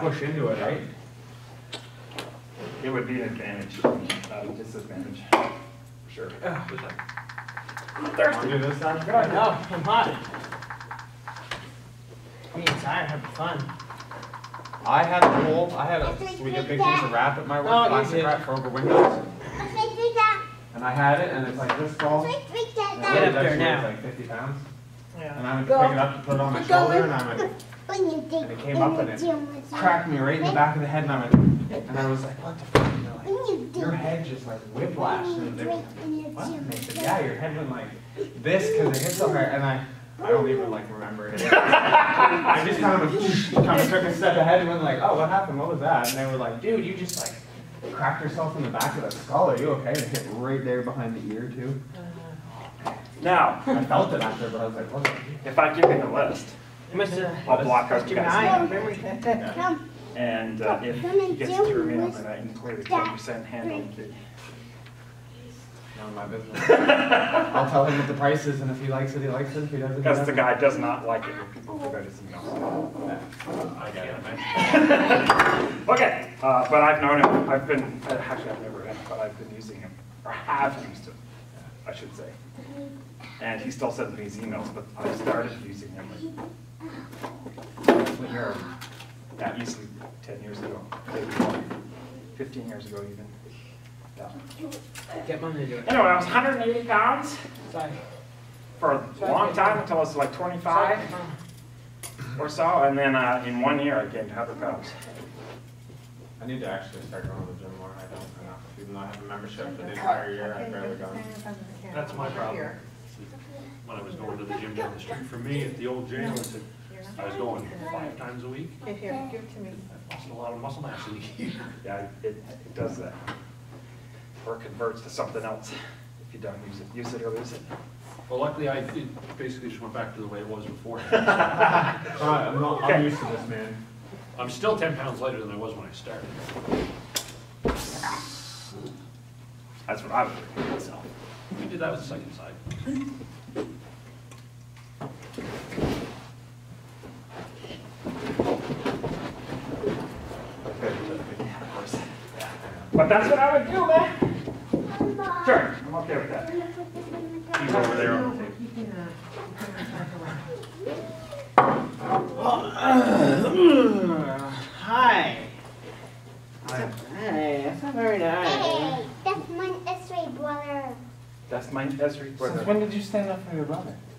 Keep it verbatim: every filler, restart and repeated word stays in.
push into it, right? It would be an advantage, not a disadvantage, for sure. Uh, I'm thirsty. do this time? Good. No, I'm hot. I'm inside having fun. I had a bowl. I had a. We get big piece of wrap at my work, Oh, plastic easy. wrap for over windows. And I had it, and it's like this tall. And Get it up actually there weighs now. like fifty pounds. Yeah. And I went to pick it up to put it on my shoulder, and I went, and it came up and it cracked me right in the back of the head, and I went, and I was like, what the fuck? And they're like, your head just like whiplashed. And they were like, what? And they said, yeah, your head went like this because it hit so hard. And I, I don't even like remember it. I just kind of, kind of took a step ahead and went like, oh, what happened? What was that? And they were like, dude, you just like cracked yourself in the back of the skull. Are you okay? And it hit right there behind the ear too. Now, I felt it after, but I was like, what? if I give you the list, I'll block out you guys. Yeah. And uh, if he gets through me on the night and clear the ten percent handle, None of my business. I'll tell him what the price is, and if he likes it, he likes it. If he doesn't, he because the doesn't. guy does not like it when people figure out his emails. Yeah. I get it, man. Okay, uh, but I've known him. I've been, actually I've never met him, but I've been using him, or have used him, I should say. And he still sends me his emails, but I started using him when you're, yeah, easily ten years ago, maybe more, fifteen years ago even. Yeah. Get mom to do it. Anyway, I was one hundred eighty pounds Sorry. for a long time until I was like twenty-five or so, and then uh, in one year I gained one hundred pounds. I need to actually start going to the gym more. I don't enough. Even though I have a membership for the entire year, I've barely gone. That's my problem. When I was going to the gym down the street from me at the old jail, I said, I was going five times a week. Here, give it to me. I lost a lot of muscle mass in a year. Yeah, it, it does that. Or converts to something else if you don't use it. Use it or lose it. Well, luckily, I it basically just went back to the way it was before. I'm, not, I'm used to this, man. I'm still ten pounds lighter than I was when I started. That's what I would do myself. We did that with the second side. But that's what I would do, man. Sure, I'm okay with that. He's over there on the table. Hi. Hi. Hey, that's not very nice. Hey, that's my Esri brother. That's my Esri brother. Since when did you stand up for your brother?